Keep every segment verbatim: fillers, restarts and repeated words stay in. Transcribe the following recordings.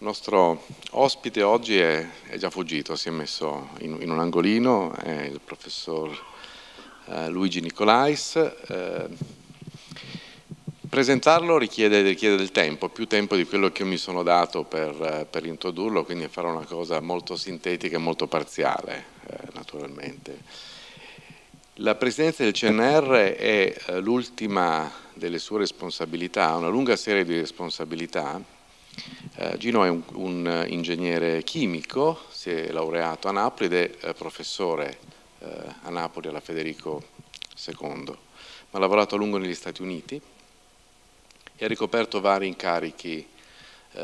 Il nostro ospite oggi è, è già fuggito, si è messo in, in un angolino, è il professor eh, Luigi Nicolais. Eh, presentarlo richiede, richiede del tempo, più tempo di quello che io mi sono dato per, per introdurlo, quindi farò una cosa molto sintetica e molto parziale, eh, naturalmente. La presidenza del C N R è eh, l'ultima delle sue responsabilità, una lunga serie di responsabilità. Uh, Gino è un, un ingegnere chimico, si è laureato a Napoli ed è uh, professore uh, a Napoli alla Federico secondo, ma ha lavorato a lungo negli Stati Uniti e ha ricoperto vari incarichi uh,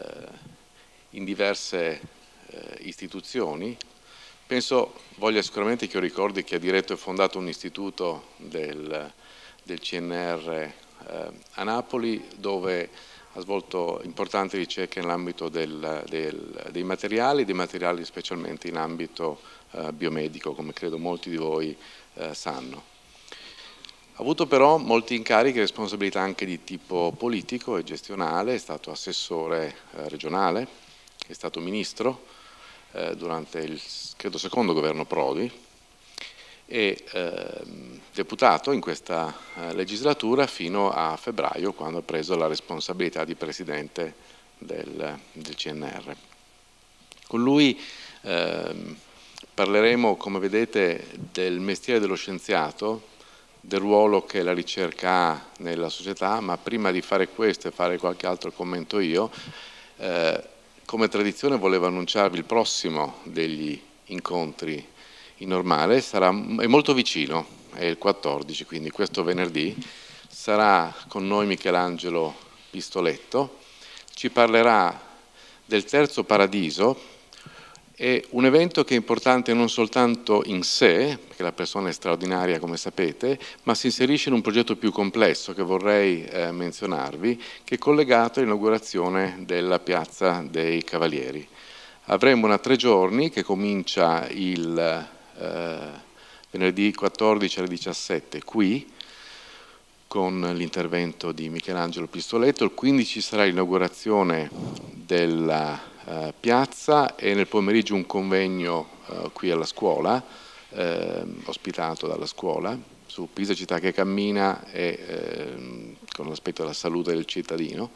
in diverse uh, istituzioni. Penso voglia sicuramente che io ricordi che ha diretto e fondato un istituto del, del C N R uh, a Napoli, dove ha svolto importanti ricerche nell'ambito del, del, dei materiali, dei materiali specialmente in ambito eh, biomedico, come credo molti di voi eh, sanno. Ha avuto però molti incarichi e responsabilità anche di tipo politico e gestionale, è stato assessore eh, regionale, è stato ministro eh, durante il, credo, secondo governo Prodi, e eh, deputato in questa eh, legislatura fino a febbraio, quando ha preso la responsabilità di presidente del, del C N R. Con lui eh, parleremo, come vedete, del mestiere dello scienziato, del ruolo che la ricerca ha nella società, ma prima di fare questo e fare qualche altro commento io, eh, come tradizione volevo annunciarvi il prossimo degli incontri in normale, sarà, è molto vicino, è il quattordici, quindi questo venerdì sarà con noi Michelangelo Pistoletto, ci parlerà del Terzo Paradiso, è un evento che è importante non soltanto in sé, perché la persona è straordinaria come sapete, ma si inserisce in un progetto più complesso che vorrei eh, menzionarvi, che è collegato all'inaugurazione della Piazza dei Cavalieri. Avremo una tre giorni che comincia il Uh, venerdì quattordici alle diciassette qui con l'intervento di Michelangelo Pistoletto, il quindici sarà l'inaugurazione della uh, piazza e nel pomeriggio un convegno uh, qui alla scuola, uh, ospitato dalla scuola, su Pisa città che cammina e uh, con l'aspetto della salute del cittadino.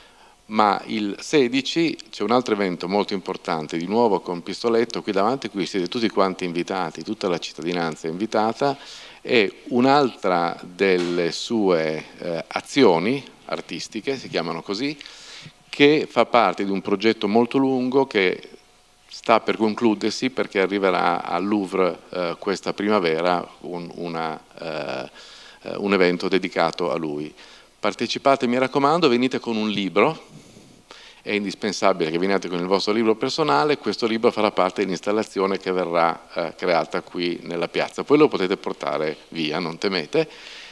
Ma il sedici c'è un altro evento molto importante, di nuovo con Pistoletto, qui davanti, qui siete tutti quanti invitati, tutta la cittadinanza è invitata, e un'altra delle sue eh, azioni artistiche, si chiamano così, che fa parte di un progetto molto lungo che sta per concludersi perché arriverà al Louvre eh, questa primavera un, una, eh, un evento dedicato a lui. Partecipate, mi raccomando, venite con un libro, è indispensabile che veniate con il vostro libro personale, questo libro farà parte dell'installazione che verrà eh, creata qui nella piazza, poi lo potete portare via, non temete.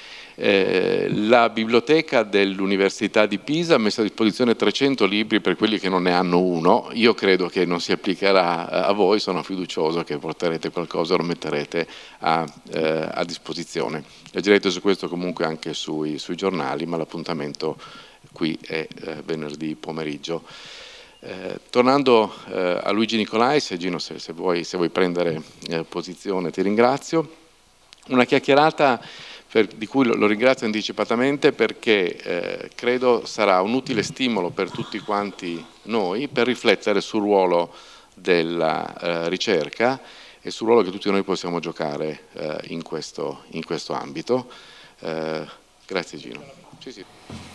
Eh, la biblioteca dell'Università di Pisa ha messo a disposizione trecento libri per quelli che non ne hanno uno, io credo che non si applicherà a voi, sono fiducioso che porterete qualcosa e lo metterete a, eh, a disposizione. Leggerete su questo comunque anche sui, sui giornali, ma l'appuntamento qui è eh, venerdì pomeriggio. Eh, tornando eh, a Luigi Nicolais, e Gino se, se, vuoi, se vuoi prendere eh, posizione ti ringrazio, una chiacchierata per, di cui lo, lo ringrazio anticipatamente perché eh, credo sarà un utile stimolo per tutti quanti noi per riflettere sul ruolo della eh, ricerca e sul ruolo che tutti noi possiamo giocare eh, in, questo, in questo ambito. Eh, grazie Gino. Sì, sì.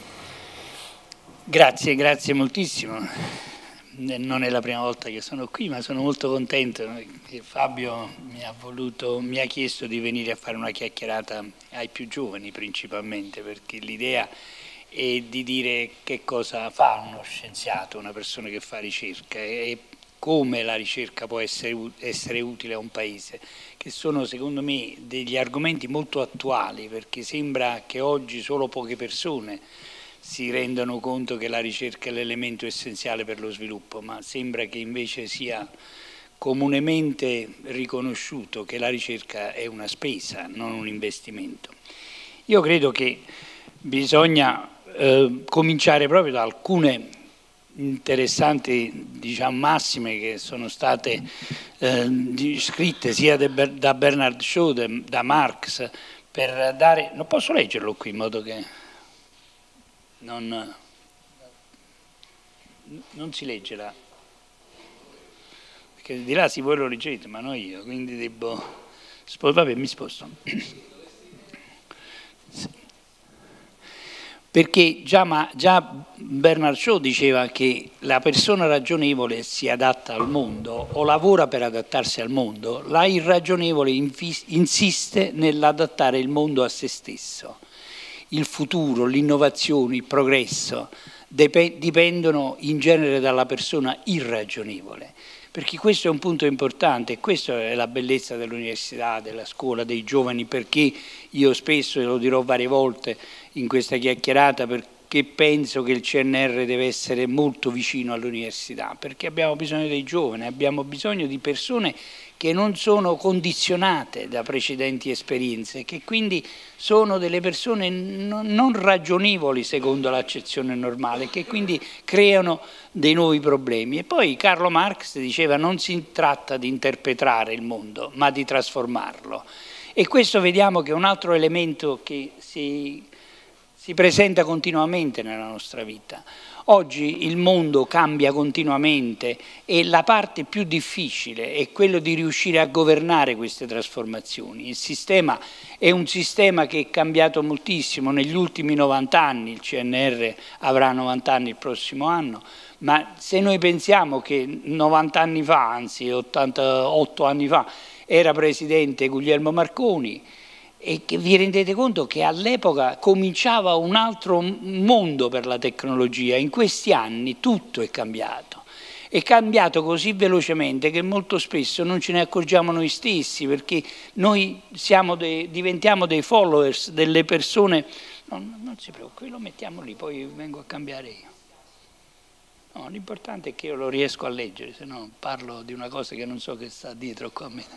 Grazie, grazie moltissimo. Non è la prima volta che sono qui, ma sono molto contento che Fabio mi ha, voluto, mi ha chiesto di venire a fare una chiacchierata ai più giovani principalmente, perché l'idea è di dire che cosa fa uno scienziato, una persona che fa ricerca e come la ricerca può essere, essere utile a un paese, che sono secondo me degli argomenti molto attuali, perché sembra che oggi solo poche persone si rendono conto che la ricerca è l'elemento essenziale per lo sviluppo, ma sembra che invece sia comunemente riconosciuto che la ricerca è una spesa, non un investimento. Io credo che bisogna eh, cominciare proprio da alcune interessanti, diciamo, massime che sono state eh, scritte sia de, da Bernard Shaw, de, da Marx, per dare... Non posso leggerlo qui in modo che non, non si legge là, perché di là si voi lo leggete, ma non io, quindi devo... Vabbè, mi sposto. Perché già, ma, già Bernard Shaw diceva che la persona ragionevole si adatta al mondo o lavora per adattarsi al mondo, la irragionevole insiste nell'adattare il mondo a se stesso. Il futuro, l'innovazione, il progresso dipendono in genere dalla persona irragionevole. Perché questo è un punto importante e questa è la bellezza dell'università, della scuola, dei giovani, perché io spesso, e lo dirò varie volte in questa chiacchierata, perché penso che il C N R deve essere molto vicino all'università, perché abbiamo bisogno dei giovani, abbiamo bisogno di persone che non sono condizionate da precedenti esperienze, che quindi sono delle persone non ragionevoli secondo l'accezione normale, che quindi creano dei nuovi problemi. E poi Carlo Marx diceva: non si tratta di interpretare il mondo, ma di trasformarlo. E questo vediamo che è un altro elemento che si, si presenta continuamente nella nostra vita. Oggi il mondo cambia continuamente e la parte più difficile è quello di riuscire a governare queste trasformazioni. Il sistema è un sistema che è cambiato moltissimo negli ultimi novanta anni, il C N R avrà novanta anni il prossimo anno, ma se noi pensiamo che novanta anni fa, anzi ottantotto anni fa, era presidente Guglielmo Marconi, e che vi rendete conto che all'epoca cominciava un altro mondo per la tecnologia. In questi anni tutto è cambiato, è cambiato così velocemente che molto spesso non ce ne accorgiamo noi stessi, perché noi siamo dei, diventiamo dei followers delle persone. No, non si preoccupi, lo mettiamo lì, poi vengo a cambiare io. No, l'importante è che io lo riesco a leggere, se no parlo di una cosa che non so che sta dietro qua a me.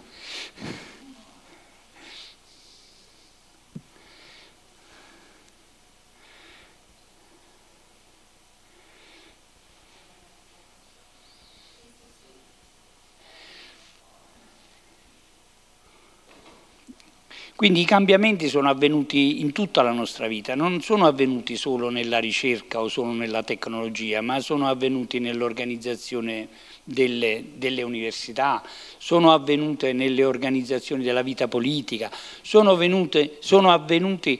Quindi i cambiamenti sono avvenuti in tutta la nostra vita, non sono avvenuti solo nella ricerca o solo nella tecnologia, ma sono avvenuti nell'organizzazione delle, delle università, sono avvenute nelle organizzazioni della vita politica, sono, avvenute, sono avvenuti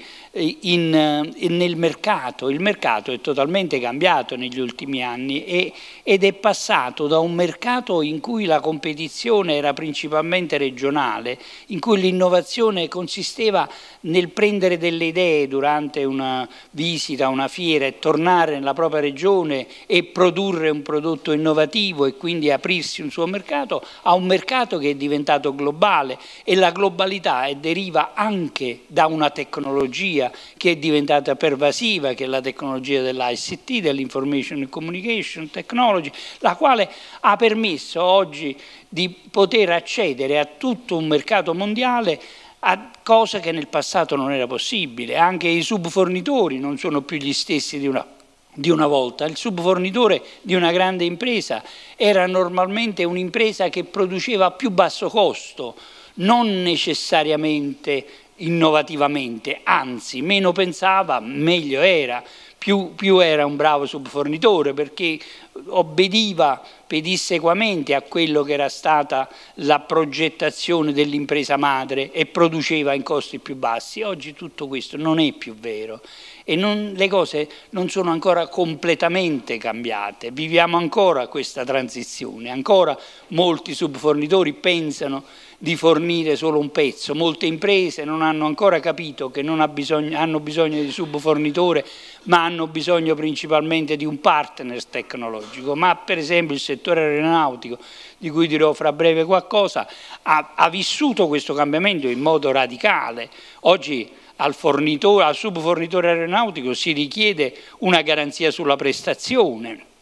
in, in, nel mercato. Il mercato è totalmente cambiato negli ultimi anni e, ed è passato da un mercato in cui la competizione era principalmente regionale, in cui l'innovazione consisteva nel prendere delle idee durante una visita, una fiera e tornare nella propria regione e produrre un prodotto innovativo e quindi aprirsi un suo mercato, a un mercato che è diventato globale, e la globalità deriva anche da una tecnologia che è diventata pervasiva, che è la tecnologia dell'I C T, dell'Information and Communication Technology, la quale ha permesso oggi di poter accedere a tutto un mercato mondiale, a cosa che nel passato non era possibile. Anche i subfornitori non sono più gli stessi di una, di una volta. Il subfornitore di una grande impresa era normalmente un'impresa che produceva a più basso costo, non necessariamente innovativamente, anzi meno pensava meglio era, più, più era un bravo subfornitore, perché obbediva pedissequamente a quello che era stata la progettazione dell'impresa madre e produceva in costi più bassi. Oggi tutto questo non è più vero e non, le cose non sono ancora completamente cambiate, viviamo ancora questa transizione, ancora molti subfornitori pensano di fornire solo un pezzo, molte imprese non hanno ancora capito che non ha bisogno, hanno bisogno di subfornitore, ma hanno bisogno principalmente di un partner tecnologico. Ma per esempio il settore aeronautico, di cui dirò fra breve qualcosa, ha, ha vissuto questo cambiamento in modo radicale. Oggi al, fornitore, al subfornitore aeronautico si richiede una garanzia sulla prestazione,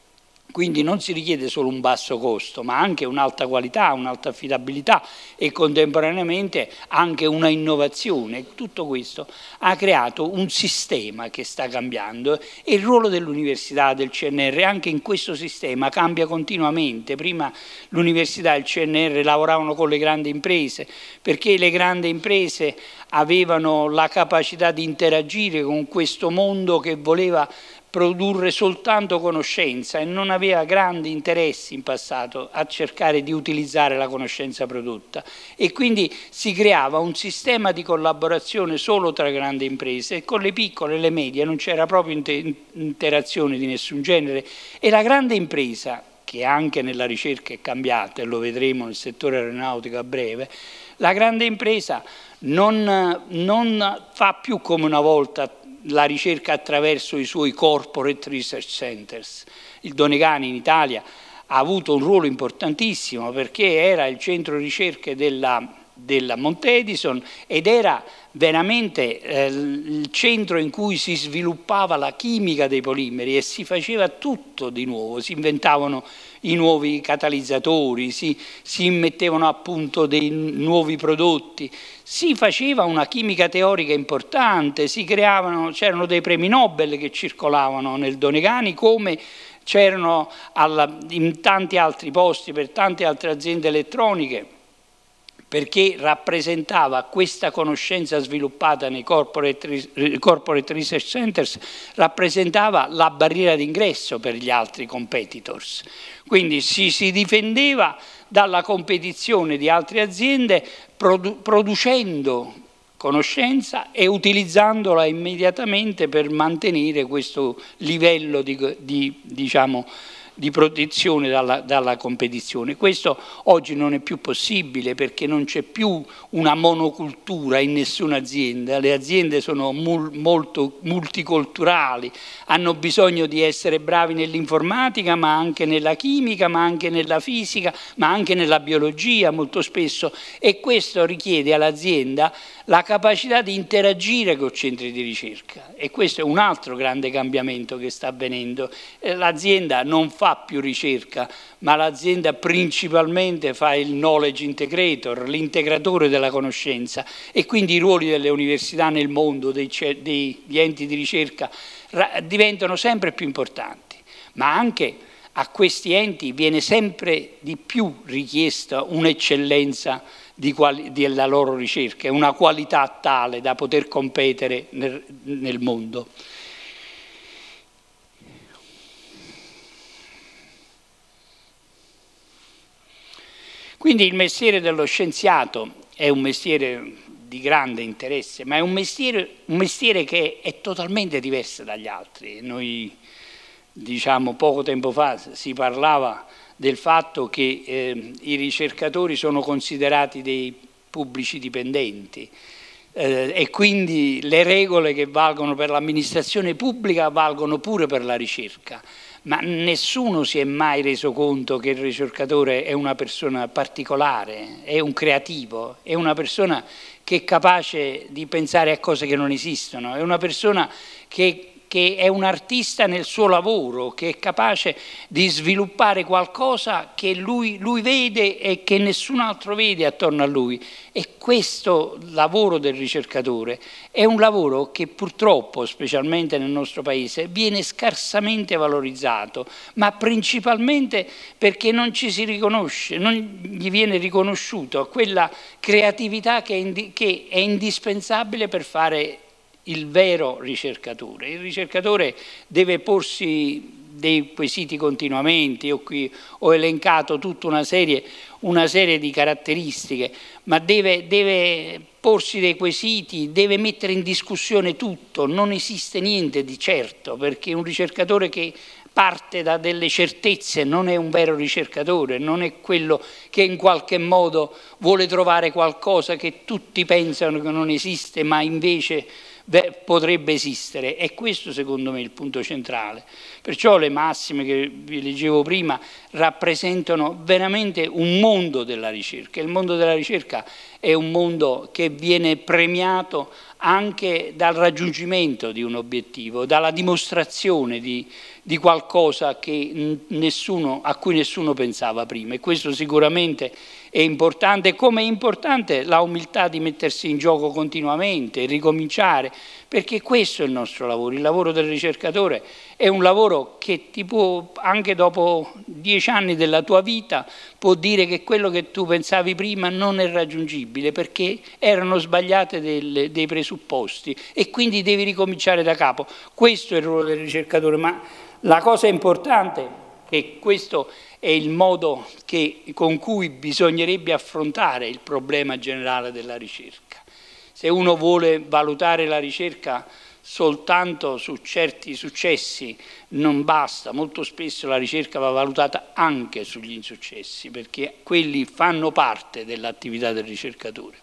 Quindi non si richiede solo un basso costo, ma anche un'alta qualità, un'alta affidabilità e contemporaneamente anche una innovazione. Tutto questo ha creato un sistema che sta cambiando e il ruolo dell'università, del C N R, anche in questo sistema cambia continuamente. Prima l'università e il C N R lavoravano con le grandi imprese, perché le grandi imprese avevano la capacità di interagire con questo mondo che voleva produrre soltanto conoscenza e non aveva grandi interessi in passato a cercare di utilizzare la conoscenza prodotta, e quindi si creava un sistema di collaborazione solo tra grandi imprese e con le piccole e le medie non c'era proprio inter interazione di nessun genere, e la grande impresa, che anche nella ricerca è cambiata e lo vedremo nel settore aeronautico a breve, la grande impresa non, non fa più come una volta la ricerca attraverso i suoi corporate research centers. Il Donegani in Italia ha avuto un ruolo importantissimo perché era il centro ricerche della, della Montedison ed era veramente eh, il centro in cui si sviluppava la chimica dei polimeri e si faceva tutto di nuovo, si inventavano i nuovi catalizzatori, si, si mettevano a punto dei nuovi prodotti, si faceva una chimica teorica importante, si creavano, c'erano dei premi Nobel che circolavano nel Donegani, come c'erano in tanti altri posti per tante altre aziende elettroniche, perché rappresentava questa conoscenza sviluppata nei corporate, corporate research centers, rappresentava la barriera d'ingresso per gli altri competitors. Quindi si, si difendeva dalla competizione di altre aziende produ producendo conoscenza e utilizzandola immediatamente per mantenere questo livello di, di, diciamo, di protezione dalla, dalla competizione. Questo oggi non è più possibile perché non c'è più una monocultura in nessuna azienda, le aziende sono mul, molto multiculturali, hanno bisogno di essere bravi nell'informatica ma anche nella chimica, ma anche nella fisica, ma anche nella biologia molto spesso, e questo richiede all'azienda la capacità di interagire con i centri di ricerca, e questo è un altro grande cambiamento che sta avvenendo. L'azienda non fa più ricerca, ma l'azienda principalmente fa il knowledge integrator, l'integratore della conoscenza, e quindi i ruoli delle università nel mondo, dei, degli enti di ricerca diventano sempre più importanti, ma anche a questi enti viene sempre di più richiesta un'eccellenza della loro ricerca, una qualità tale da poter competere nel, nel mondo. Quindi il mestiere dello scienziato è un mestiere di grande interesse, ma è un mestiere, un mestiere che è totalmente diverso dagli altri. Noi, diciamo, poco tempo fa si parlava del fatto che eh, i ricercatori sono considerati dei pubblici dipendenti eh, e quindi le regole che valgono per l'amministrazione pubblica valgono pure per la ricerca, ma nessuno si è mai reso conto che il ricercatore è una persona particolare, è un creativo, è una persona che è capace di pensare a cose che non esistono, è una persona che che è un artista nel suo lavoro, che è capace di sviluppare qualcosa che lui, lui vede e che nessun altro vede attorno a lui. E questo lavoro del ricercatore è un lavoro che purtroppo, specialmente nel nostro paese, viene scarsamente valorizzato, ma principalmente perché non ci si riconosce, non gli viene riconosciuto quella creatività che è, che è indispensabile per fare il vero ricercatore. Il ricercatore deve porsi dei quesiti continuamente. Io qui ho elencato tutta una serie, una serie di caratteristiche, ma deve, deve porsi dei quesiti, deve mettere in discussione tutto, non esiste niente di certo, perché un ricercatore che parte da delle certezze non è un vero ricercatore, non è quello che in qualche modo vuole trovare qualcosa che tutti pensano che non esiste, ma invece potrebbe esistere. E questo secondo me è il punto centrale. Perciò le massime che vi leggevo prima rappresentano veramente un mondo della ricerca. Il mondo della ricerca è un mondo che viene premiato anche dal raggiungimento di un obiettivo, dalla dimostrazione di, di qualcosa che nessuno, a cui nessuno pensava prima, e questo sicuramente è importante, come è importante la umiltà di mettersi in gioco continuamente, ricominciare, perché questo è il nostro lavoro. Il lavoro del ricercatore è un lavoro che ti può, anche dopo dieci anni della tua vita, può dire che quello che tu pensavi prima non è raggiungibile perché erano sbagliate delle, dei presupposti, e quindi devi ricominciare da capo. Questo è il ruolo del ricercatore, ma la cosa importante è che questo è il modo che, con cui bisognerebbe affrontare il problema generale della ricerca. Se uno vuole valutare la ricerca soltanto su certi successi non basta, molto spesso la ricerca va valutata anche sugli insuccessi, perché quelli fanno parte dell'attività del ricercatore.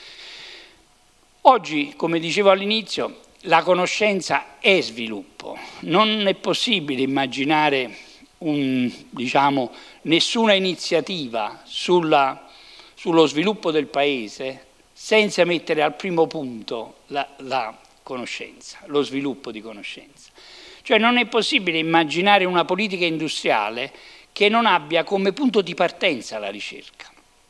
Oggi, come dicevo all'inizio, la conoscenza è sviluppo. Non è possibile immaginare un, diciamo, nessuna iniziativa sulla, sullo sviluppo del Paese senza mettere al primo punto la, la conoscenza, lo sviluppo di conoscenza. Cioè non è possibile immaginare una politica industriale che non abbia come punto di partenza la ricerca.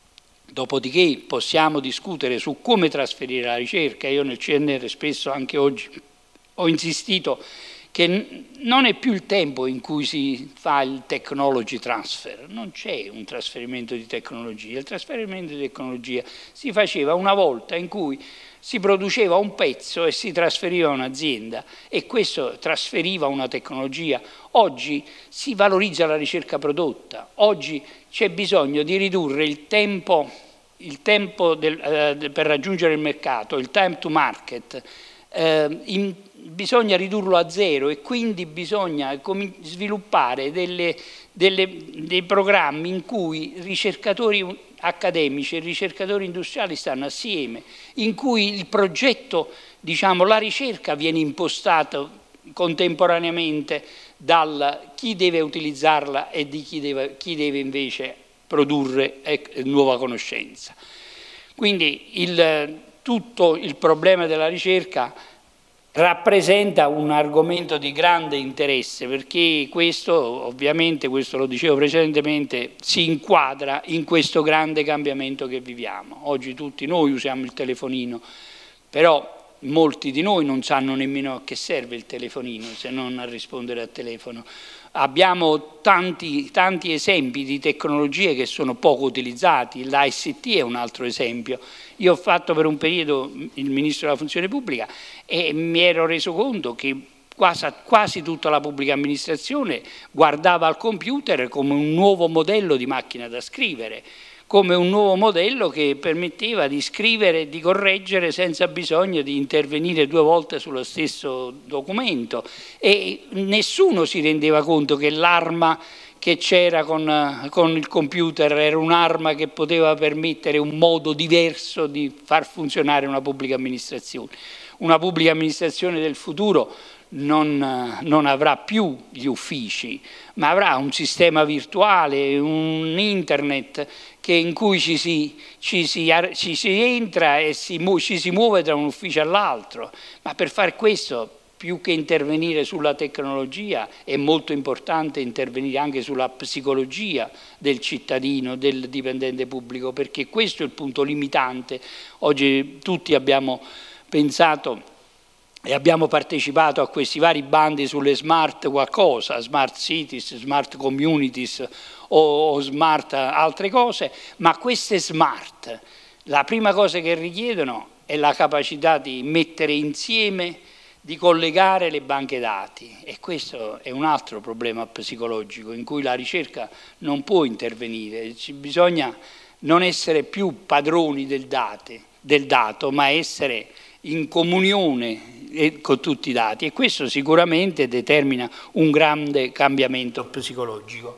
Dopodiché possiamo discutere su come trasferire la ricerca. Io nel C N R spesso, anche oggi, ho insistito che non è più il tempo in cui si fa il technology transfer, non c'è un trasferimento di tecnologia, il trasferimento di tecnologia si faceva una volta in cui si produceva un pezzo e si trasferiva a un'azienda, e questo trasferiva una tecnologia. Oggi si valorizza la ricerca prodotta, oggi c'è bisogno di ridurre il tempo, il tempo del, eh, per raggiungere il mercato, il time to market, eh, in, bisogna ridurlo a zero, e quindi bisogna sviluppare delle, delle, dei programmi in cui ricercatori accademici e ricercatori industriali stanno assieme, in cui il progetto, diciamo, la ricerca viene impostato contemporaneamente dal chi deve utilizzarla e di chi deve, chi deve invece produrre nuova conoscenza. Quindi il, tutto il problema della ricerca rappresenta un argomento di grande interesse, perché questo, ovviamente, questo lo dicevo precedentemente, si inquadra in questo grande cambiamento che viviamo. Oggi tutti noi usiamo il telefonino, però molti di noi non sanno nemmeno a che serve il telefonino se non a rispondere al telefono. Abbiamo tanti, tanti esempi di tecnologie che sono poco utilizzati, l'I C T è un altro esempio. Io ho fatto per un periodo il Ministro della Funzione Pubblica e mi ero reso conto che quasi, quasi tutta la pubblica amministrazione guardava al computer come un nuovo modello di macchina da scrivere, come un nuovo modello che permetteva di scrivere e di correggere senza bisogno di intervenire due volte sullo stesso documento, e nessuno si rendeva conto che l'arma che c'era con, con il computer era un'arma che poteva permettere un modo diverso di far funzionare una pubblica amministrazione. Una pubblica amministrazione del futuro non, non avrà più gli uffici, ma avrà un sistema virtuale, un internet che in cui ci si, ci si, ci si entra e si, ci si muove da un ufficio all'altro. Ma per fare questo, più che intervenire sulla tecnologia, è molto importante intervenire anche sulla psicologia del cittadino, del dipendente pubblico, perché questo è il punto limitante. Oggi tutti abbiamo pensato e abbiamo partecipato a questi vari bandi sulle smart qualcosa, smart cities, smart communities o, o smart altre cose, ma queste smart, la prima cosa che richiedono è la capacità di mettere insieme, di collegare le banche dati, e questo è un altro problema psicologico in cui la ricerca non può intervenire. Ci bisogna non essere più padroni del, date, del dato, ma essere in comunione con tutti i dati, e questo sicuramente determina un grande cambiamento psicologico.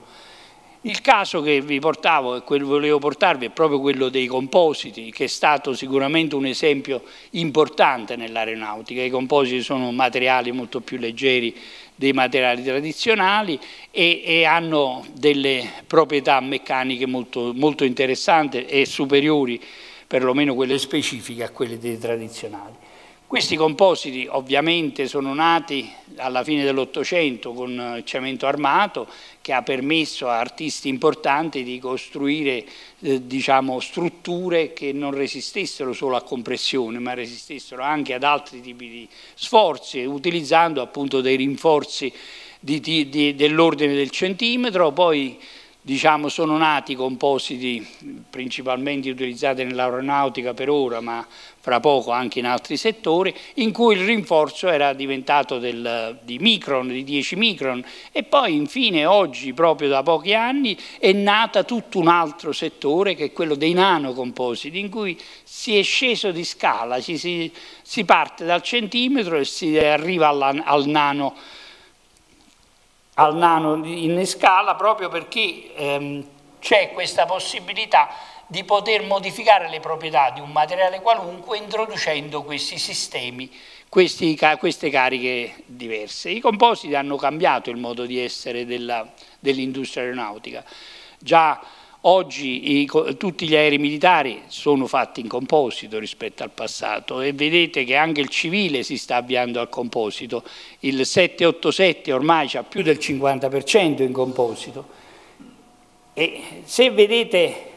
Il caso che vi portavo e quello che volevo portarvi è proprio quello dei compositi, che è stato sicuramente un esempio importante nell'aeronautica. I compositi sono materiali molto più leggeri dei materiali tradizionali e, e hanno delle proprietà meccaniche molto, molto interessanti e superiori perlomeno quelle specifiche a quelle dei tradizionali. Questi compositi ovviamente sono nati alla fine dell'Ottocento con il cemento armato, che ha permesso a artisti importanti di costruire eh, diciamo, strutture che non resistessero solo a compressione, ma resistessero anche ad altri tipi di sforzi, utilizzando appunto dei rinforzi di, di, di, dell'ordine del centimetro. Poi diciamo, sono nati compositi principalmente utilizzati nell'aeronautica per ora, ma fra poco anche in altri settori, in cui il rinforzo era diventato del, di micron, di dieci micron, e poi infine oggi, proprio da pochi anni, è nata tutto un altro settore che è quello dei nanocompositi, in cui si è sceso di scala, ci si, si parte dal centimetro e si arriva alla, al nano al nano in scala, proprio perché ehm, c'è questa possibilità di poter modificare le proprietà di un materiale qualunque introducendo questi sistemi, questi, queste cariche diverse. I compositi hanno cambiato il modo di essere dell'industria aeronautica. Già oggi i, tutti gli aerei militari sono fatti in composito rispetto al passato, e vedete che anche il civile si sta avviando al composito. Il sette otto sette ormai ha più del cinquanta per cento in composito, e se vedete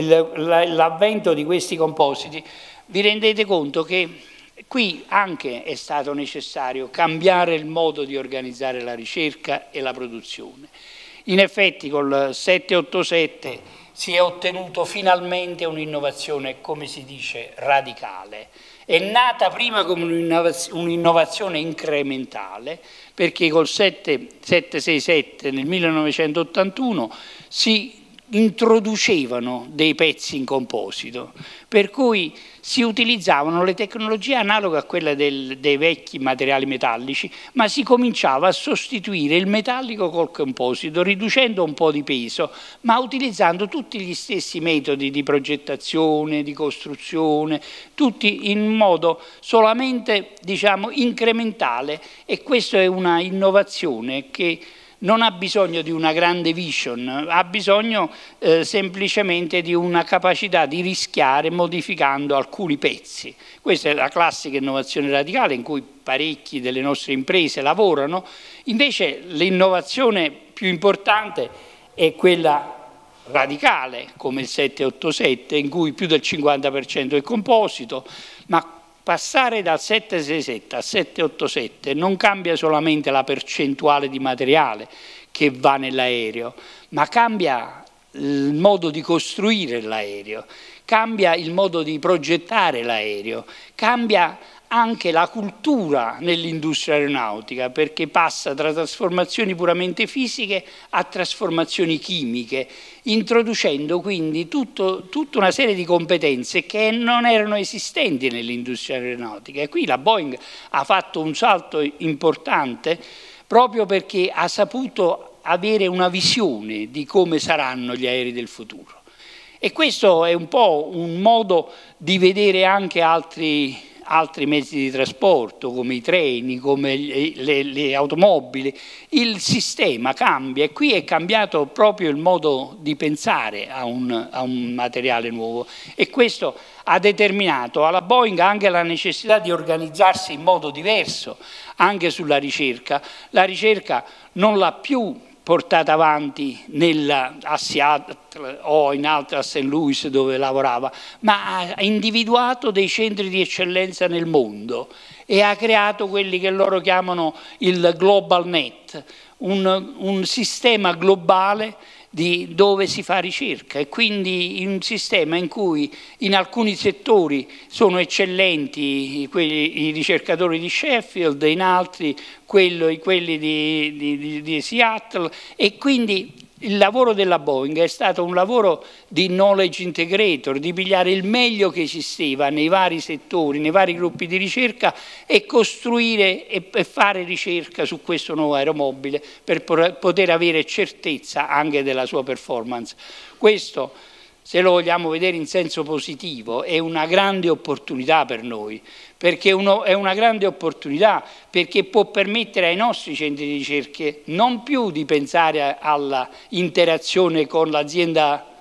l'avvento di questi compositi vi rendete conto che qui anche è stato necessario cambiare il modo di organizzare la ricerca e la produzione. In effetti col sette otto sette si è ottenuto finalmente un'innovazione, come si dice, radicale. È nata prima come un'innovazione incrementale, perché col sette sei sette nel millenovecentottantuno si introducevano dei pezzi in composito, per cui si utilizzavano le tecnologie analoghe a quelle del, dei vecchi materiali metallici, ma si cominciava a sostituire il metallico col composito, riducendo un po' di peso, ma utilizzando tutti gli stessi metodi di progettazione, di costruzione, tutti in modo solamente, diciamo, incrementale, e questa è una innovazione che non ha bisogno di una grande vision, ha bisogno eh, semplicemente di una capacità di rischiare modificando alcuni pezzi. Questa è la classica innovazione radicale in cui parecchi delle nostre imprese lavorano. Invece l'innovazione più importante è quella radicale, come il sette otto sette, in cui più del cinquanta per cento è composito, ma passare dal sette sei sette al sette otto sette non cambia solamente la percentuale di materiale che va nell'aereo, ma cambia il modo di costruire l'aereo, cambia il modo di progettare l'aereo, cambia anche la cultura nell'industria aeronautica, perché passa tra trasformazioni puramente fisiche a trasformazioni chimiche, introducendo quindi tutto, tutta una serie di competenze che non erano esistenti nell'industria aeronautica. E qui la Boeing ha fatto un salto importante proprio perché ha saputo avere una visione di come saranno gli aerei del futuro. E questo è un po' un modo di vedere anche altri altri mezzi di trasporto, come i treni, come le, le automobili. Il sistema cambia, e qui è cambiato proprio il modo di pensare a un, a un materiale nuovo, e questo ha determinato alla Boeing anche la necessità di organizzarsi in modo diverso anche sulla ricerca. La ricerca non l'ha più portata avanti nella, a Seattle o in altre, a Saint Louis dove lavorava, ma ha individuato dei centri di eccellenza nel mondo e ha creato quelli che loro chiamano il Global Net, un, un sistema globale di dove si fa ricerca, e quindi in un sistema in cui in alcuni settori sono eccellenti quelli, i ricercatori di Sheffield, in altri quello, quelli di, di, di Seattle, e quindi il lavoro della Boeing è stato un lavoro di knowledge integrator, di pigliare il meglio che esisteva nei vari settori, nei vari gruppi di ricerca, e costruire e fare ricerca su questo nuovo aeromobile per poter avere certezza anche della sua performance. Questo, se lo vogliamo vedere in senso positivo, è una grande opportunità per noi, perché uno, è una grande opportunità perché può permettere ai nostri centri di ricerca non più di pensare alla interazione con l'azienda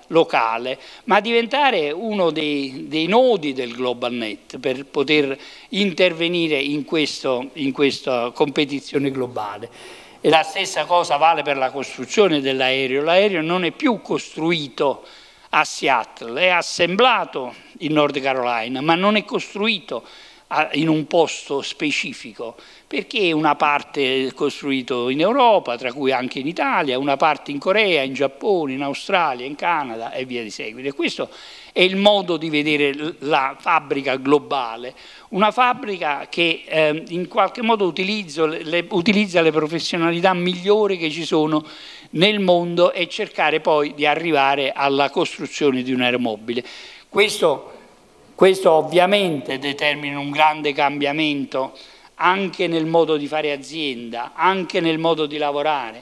locale, ma diventare uno dei, dei nodi del Global Net per poter intervenire in, questo, in questa competizione globale. E la stessa cosa vale per la costruzione dell'aereo. L'aereo non è più costruito a Seattle, è assemblato in North Carolina, ma non è costruito in un posto specifico, perché una parte è costruito in Europa, tra cui anche in Italia, una parte in Corea, in Giappone, in Australia, in Canada e via di seguito. E questo è il modo di vedere la fabbrica globale, una fabbrica che eh, in qualche modo utilizzo, le, utilizza le professionalità migliori che ci sono nel mondo e cercare poi di arrivare alla costruzione di un aeromobile. Questo Questo ovviamente determina un grande cambiamento anche nel modo di fare azienda, anche nel modo di lavorare,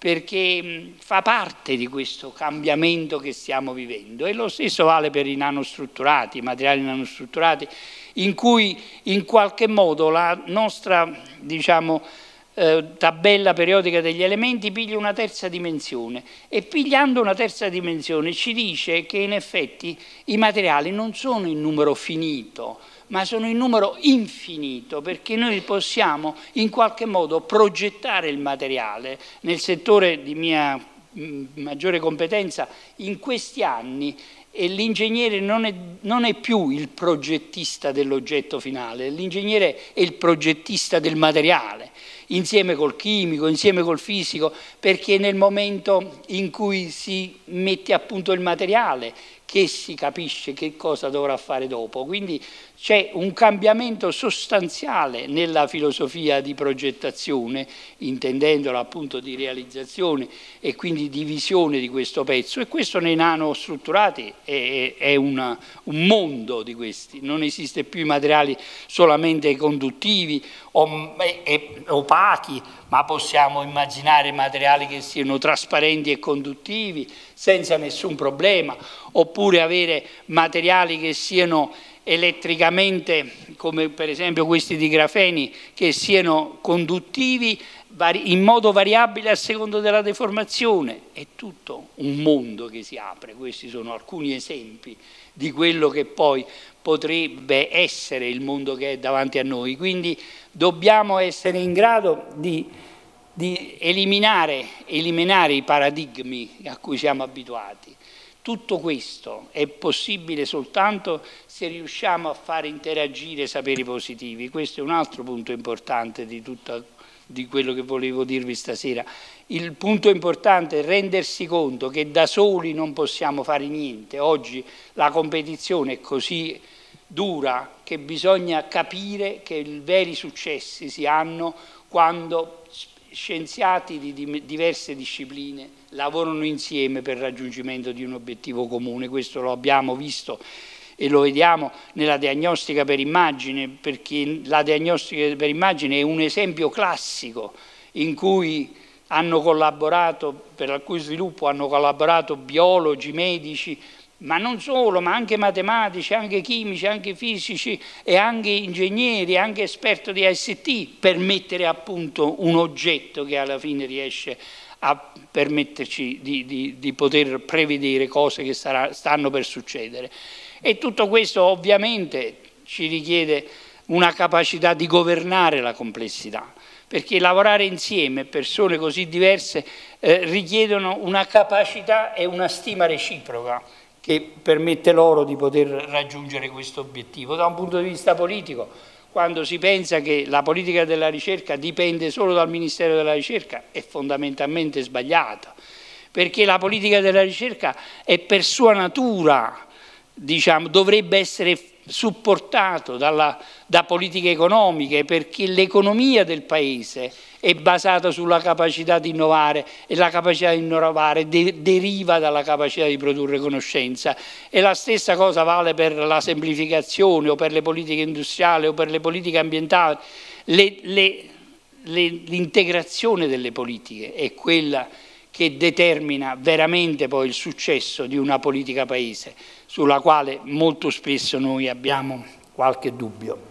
perché fa parte di questo cambiamento che stiamo vivendo. E lo stesso vale per i nanostrutturati, i materiali nanostrutturati, in cui in qualche modo la nostra, diciamo, Eh, tabella periodica degli elementi piglia una terza dimensione, e pigliando una terza dimensione ci dice che in effetti i materiali non sono in numero finito, ma sono in numero infinito, perché noi possiamo in qualche modo progettare il materiale. Nel settore di mia mh, maggiore competenza in questi anni, e l'ingegnere non è, non è più il progettista dell'oggetto finale, l'ingegnere è il progettista del materiale, insieme col chimico, insieme col fisico, perché nel momento in cui si mette a punto il materiale che si capisce che cosa dovrà fare dopo. Quindi c'è un cambiamento sostanziale nella filosofia di progettazione, intendendola appunto di realizzazione e quindi di visione di questo pezzo, e questo nei nanostrutturati è, è una, un mondo di questi. Non esiste più i materiali solamente conduttivi o e, opachi, ma possiamo immaginare materiali che siano trasparenti e conduttivi senza nessun problema, oppure avere materiali che siano elettricamente, come per esempio questi di grafeni, che siano conduttivi in modo variabile a seconda della deformazione. È tutto un mondo che si apre. Questi sono alcuni esempi di quello che poi potrebbe essere il mondo che è davanti a noi. Quindi dobbiamo essere in grado di, di eliminare, eliminare i paradigmi a cui siamo abituati. Tutto questo è possibile soltanto se riusciamo a fare interagire saperi positivi. Questo è un altro punto importante di, tutta, di quello che volevo dirvi stasera. Il punto importante è rendersi conto che da soli non possiamo fare niente. Oggi la competizione è così dura che bisogna capire che i veri successi si hanno quando scienziati di diverse discipline lavorano insieme per il raggiungimento di un obiettivo comune. Questo lo abbiamo visto e lo vediamo nella diagnostica per immagine, perché la diagnostica per immagine è un esempio classico in cui hanno collaborato, per il cui sviluppo hanno collaborato biologi, medici, ma non solo, ma anche matematici, anche chimici, anche fisici e anche ingegneri, anche esperti di I C T, per mettere a punto un oggetto che alla fine riesce a permetterci di, di, di poter prevedere cose che sarà, stanno per succedere. E tutto questo ovviamente ci richiede una capacità di governare la complessità, perché lavorare insieme persone così diverse eh, richiedono una capacità e una stima reciproca che permette loro di poter raggiungere questo obiettivo. Da un punto di vista politico, quando si pensa che la politica della ricerca dipende solo dal Ministero della Ricerca, è fondamentalmente sbagliata, perché la politica della ricerca è per sua natura, diciamo, dovrebbe essere supportato dalla, da politiche economiche, perché l'economia del Paese è basata sulla capacità di innovare, e la capacità di innovare de deriva dalla capacità di produrre conoscenza. E la stessa cosa vale per la semplificazione o per le politiche industriali o per le politiche ambientali. L'integrazione delle politiche è quella che determina veramente poi il successo di una politica paese, sulla quale molto spesso noi abbiamo qualche dubbio.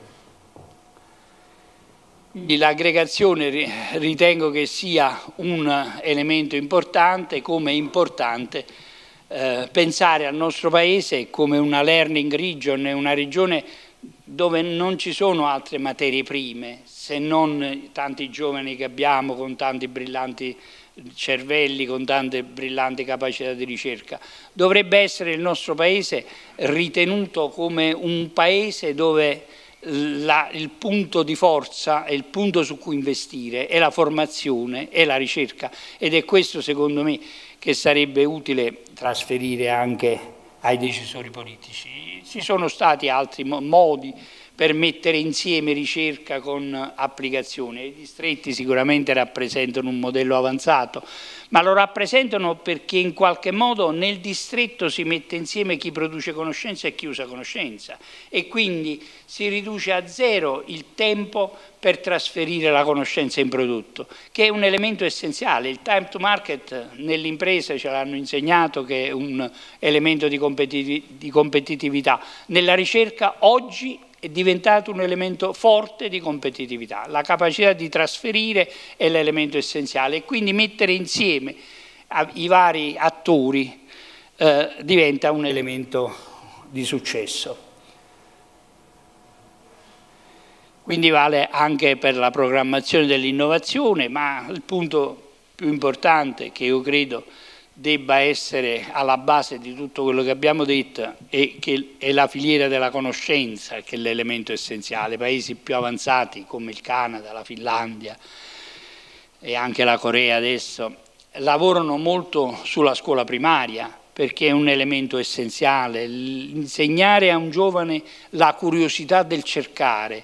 L'aggregazione ritengo che sia un elemento importante, come è importante eh, pensare al nostro Paese come una learning region, una regione dove non ci sono altre materie prime, se non tanti giovani che abbiamo con tanti brillanti cervelli, con tante brillanti capacità di ricerca. Dovrebbe essere il nostro Paese ritenuto come un Paese dove la, il punto di forza e il punto su cui investire è la formazione e la ricerca, ed è questo secondo me che sarebbe utile trasferire anche ai decisori politici. Ci sono stati altri modi per mettere insieme ricerca con applicazione. I distretti sicuramente rappresentano un modello avanzato, ma lo rappresentano perché in qualche modo nel distretto si mette insieme chi produce conoscenza e chi usa conoscenza, e quindi si riduce a zero il tempo per trasferire la conoscenza in prodotto, che è un elemento essenziale. Il time to market nell'impresa ce l'hanno insegnato che è un elemento di competitività. Nella ricerca oggi è diventato un elemento forte di competitività. La capacità di trasferire è l'elemento essenziale, e quindi mettere insieme i vari attori eh, diventa un elemento di successo. Quindi vale anche per la programmazione dell'innovazione, ma il punto più importante che io credo debba essere alla base di tutto quello che abbiamo detto è che è la filiera della conoscenza, che è l'elemento essenziale. Paesi più avanzati come il Canada, la Finlandia e anche la Corea adesso lavorano molto sulla scuola primaria, perché è un elemento essenziale. Insegnare a un giovane la curiosità del cercare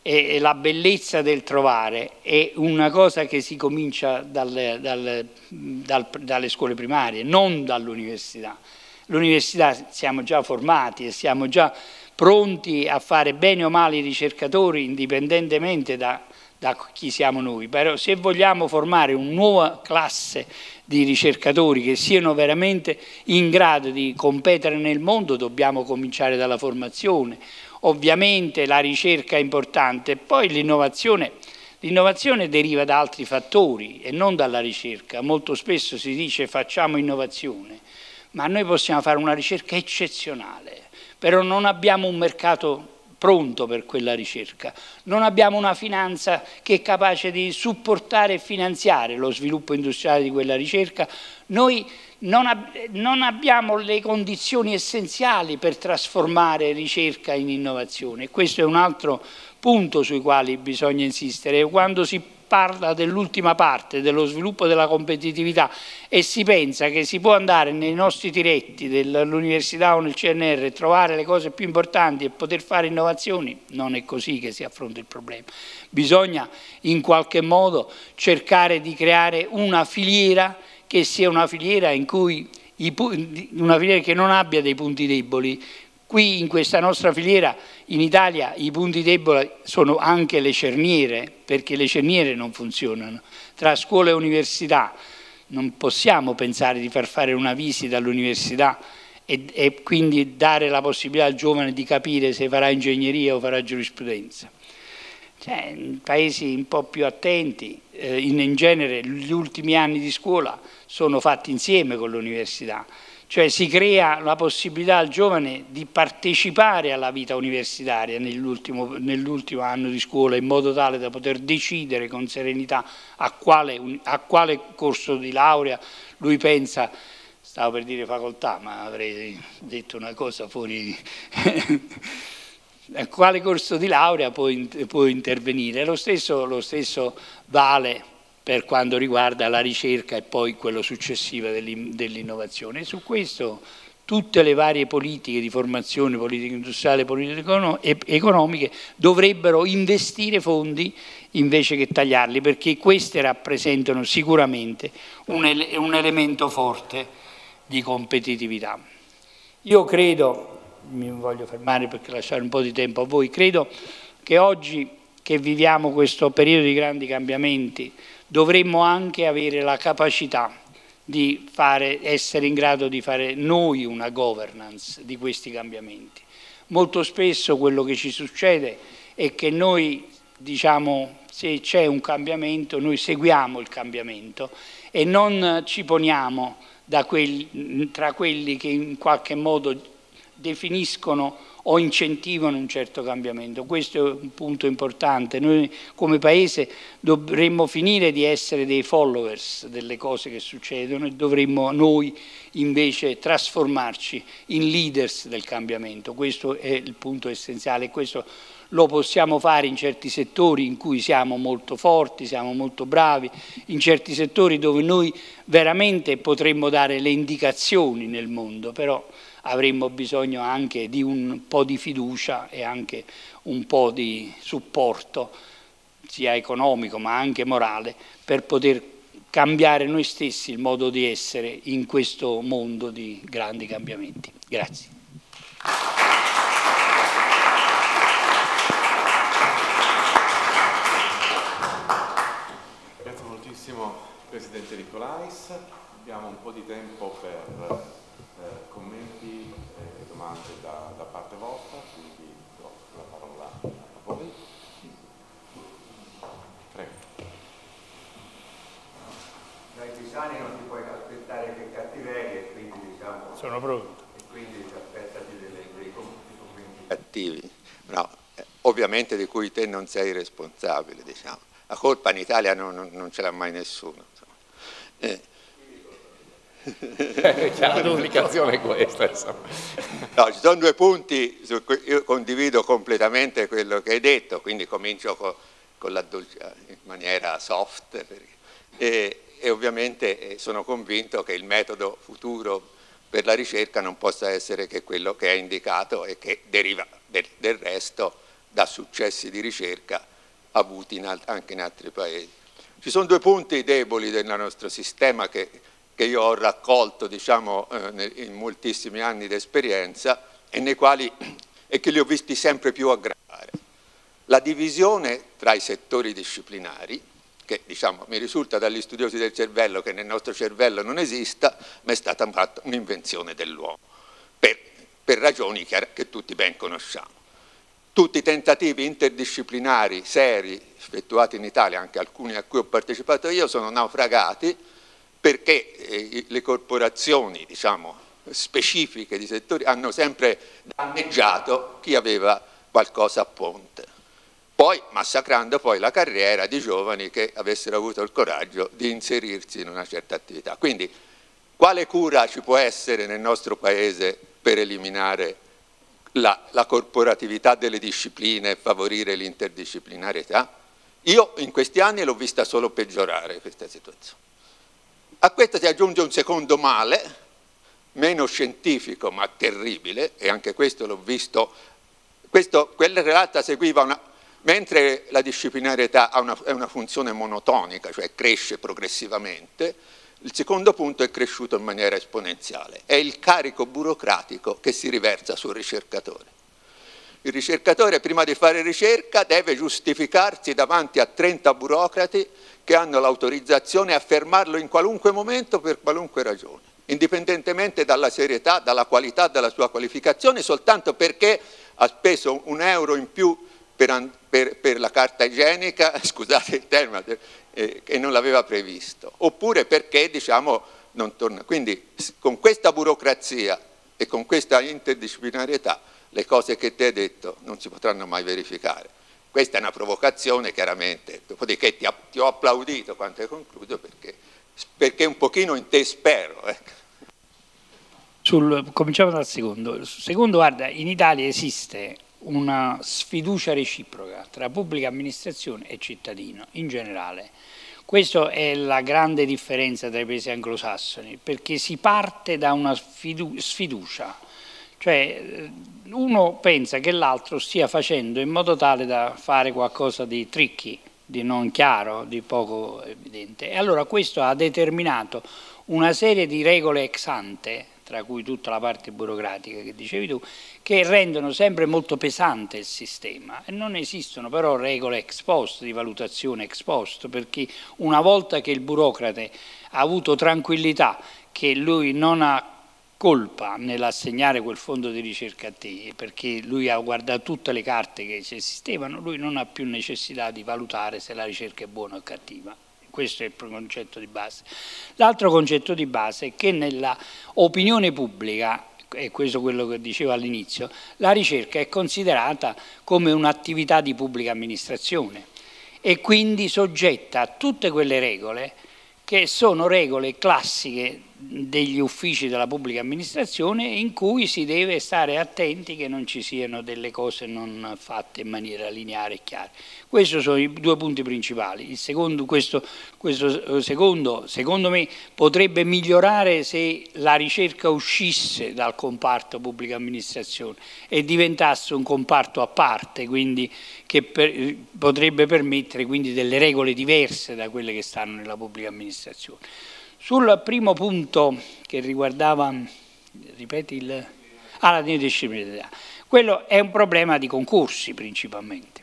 e la bellezza del trovare è una cosa che si comincia dalle, dalle, dal, dalle scuole primarie, non dall'università. L'università siamo già formati e siamo già pronti a fare bene o male i ricercatori indipendentemente da, da chi siamo noi, però se vogliamo formare una nuova classe di ricercatori che siano veramente in grado di competere nel mondo dobbiamo cominciare dalla formazione. Ovviamente la ricerca è importante, poi l'innovazione, l'innovazione deriva da altri fattori e non dalla ricerca. Molto spesso si dice facciamo innovazione, ma noi possiamo fare una ricerca eccezionale, però non abbiamo un mercato pronto per quella ricerca, non abbiamo una finanza che è capace di supportare e finanziare lo sviluppo industriale di quella ricerca, noi non, ab non abbiamo le condizioni essenziali per trasformare ricerca in innovazione. Questo è un altro punto sui quali bisogna insistere. Quando si parla dell'ultima parte, dello sviluppo della competitività, e si pensa che si può andare nei nostri diretti dell'università o nel C N R e trovare le cose più importanti e poter fare innovazioni, non è così che si affronta il problema. Bisogna in qualche modo cercare di creare una filiera che sia una filiera in cui i, una filiera che non abbia dei punti deboli. Qui in questa nostra filiera in Italia i punti deboli sono anche le cerniere, perché le cerniere non funzionano. Tra scuola e università non possiamo pensare di far fare una visita all'università e, e quindi dare la possibilità al giovane di capire se farà ingegneria o farà giurisprudenza. Cioè, in paesi un po' più attenti, eh, in, in genere gli ultimi anni di scuola sono fatti insieme con l'università. Cioè si crea la possibilità al giovane di partecipare alla vita universitaria nell'ultimo nell'ultimo anno di scuola, in modo tale da poter decidere con serenità a quale, a quale corso di laurea lui pensa. Stavo per dire facoltà, ma avrei detto una cosa fuori a quale corso di laurea può, può intervenire. Lo stesso, lo stesso vale per quanto riguarda la ricerca e poi quello successivo dell'innovazione. Su questo tutte le varie politiche di formazione, politiche industriali, politiche economiche dovrebbero investire fondi invece che tagliarli, perché queste rappresentano sicuramente un, ele un elemento forte di competitività. Io credo, mi voglio fermare perché lasciare un po' di tempo a voi, credo che oggi che viviamo questo periodo di grandi cambiamenti dovremmo anche avere la capacità di fare, essere in grado di fare noi una governance di questi cambiamenti. Molto spesso quello che ci succede è che noi diciamo se c'è un cambiamento noi seguiamo il cambiamento e non ci poniamo da quelli, tra quelli che in qualche modo definiscono o incentivano un certo cambiamento. Questo è un punto importante. Noi come Paese dovremmo finire di essere dei followers delle cose che succedono e dovremmo noi invece trasformarci in leaders del cambiamento. Questo è il punto essenziale e questo lo possiamo fare in certi settori in cui siamo molto forti, siamo molto bravi, in certi settori dove noi veramente potremmo dare le indicazioni nel mondo, però avremmo bisogno anche di un po' di fiducia e anche un po' di supporto, sia economico ma anche morale, per poter cambiare noi stessi il modo di essere in questo mondo di grandi cambiamenti. Grazie. Grazie moltissimo Presidente Nicolais. Abbiamo un po' di tempo per Eh, commenti e domande da, da parte vostra, quindi do la parola a voi. Prego. Dai pisani non ti puoi aspettare che cattiverie e quindi diciamo... Sono pronto. E quindi ti aspettati delle, dei commenti cattivi, no, eh, ovviamente di cui te non sei responsabile, diciamo. La colpa in Italia non, non, non ce l'ha mai nessuno. Eh, la comunicazione è questa, insomma. No, ci sono due punti su cui io condivido completamente quello che hai detto, quindi comincio con, con la dolce, in maniera soft perché, e, e ovviamente sono convinto che il metodo futuro per la ricerca non possa essere che quello che hai indicato e che deriva del, del resto da successi di ricerca avuti in alt- anche in altri paesi. Ci sono due punti deboli del nostro sistema che che io ho raccolto diciamo, eh, in moltissimi anni di esperienza e, nei quali, e che li ho visti sempre più aggravare. La divisione tra i settori disciplinari, che diciamo, mi risulta dagli studiosi del cervello che nel nostro cervello non esista, ma è stata fatta un'invenzione dell'uomo, per, per ragioni che, che tutti ben conosciamo. Tutti i tentativi interdisciplinari seri effettuati in Italia, anche alcuni a cui ho partecipato io, sono naufragati perché eh, le corporazioni diciamo, specifiche di settori hanno sempre danneggiato chi aveva qualcosa a ponte, poi massacrando poi la carriera di giovani che avessero avuto il coraggio di inserirsi in una certa attività. Quindi quale cura ci può essere nel nostro Paese per eliminare la, la corporatività delle discipline e favorire l'interdisciplinarietà? Io in questi anni l'ho vista solo peggiorare questa situazione. A questo si aggiunge un secondo male, meno scientifico ma terribile, e anche questo l'ho visto, questo, quella relata seguiva una, mentre la disciplinarietà ha una, è una funzione monotonica, cioè cresce progressivamente, il secondo punto è cresciuto in maniera esponenziale, è il carico burocratico che si riversa sul ricercatore. Il ricercatore prima di fare ricerca deve giustificarsi davanti a trenta burocrati che hanno l'autorizzazione a fermarlo in qualunque momento per qualunque ragione, indipendentemente dalla serietà, dalla qualità della sua qualificazione, soltanto perché ha speso un euro in più per, per, per la carta igienica, scusate il termine, eh, che non l'aveva previsto, oppure perché diciamo non torna. Quindi con questa burocrazia e con questa interdisciplinarietà le cose che ti hai detto non si potranno mai verificare. Questa è una provocazione chiaramente, dopodiché ti, ti ho applaudito quando hai concluso perché, perché un pochino in te spero. Ecco. Sul, cominciamo dal secondo. Secondo, guarda, in Italia esiste una sfiducia reciproca tra pubblica amministrazione e cittadino in generale. Questa è la grande differenza tra i paesi anglosassoni, perché si parte da una sfiducia. Cioè uno pensa che l'altro stia facendo in modo tale da fare qualcosa di tricky, di non chiaro, di poco evidente. E allora questo ha determinato una serie di regole ex ante, tra cui tutta la parte burocratica che dicevi tu, che rendono sempre molto pesante il sistema. E non esistono però regole ex post, di valutazione ex post, perché una volta che il burocrate ha avuto tranquillità che lui non ha colpa nell'assegnare quel fondo di ricerca a te, perché lui ha guardato tutte le carte che ci esistevano, lui non ha più necessità di valutare se la ricerca è buona o cattiva. Questo è il concetto di base. L'altro concetto di base è che nella opinione pubblica, e questo è quello che dicevo all'inizio, la ricerca è considerata come un'attività di pubblica amministrazione e quindi soggetta a tutte quelle regole che sono regole classiche degli uffici della pubblica amministrazione in cui si deve stare attenti che non ci siano delle cose non fatte in maniera lineare e chiara. Questi sono i due punti principali. Il secondo, questo, questo secondo, secondo me, potrebbe migliorare se la ricerca uscisse dal comparto pubblica amministrazione e diventasse un comparto a parte, quindi che per, potrebbe permettere quindi delle regole diverse da quelle che stanno nella pubblica amministrazione. Sul primo punto che riguardava, ripeti il... Ah, la disciplinarietà. Quello è un problema di concorsi principalmente.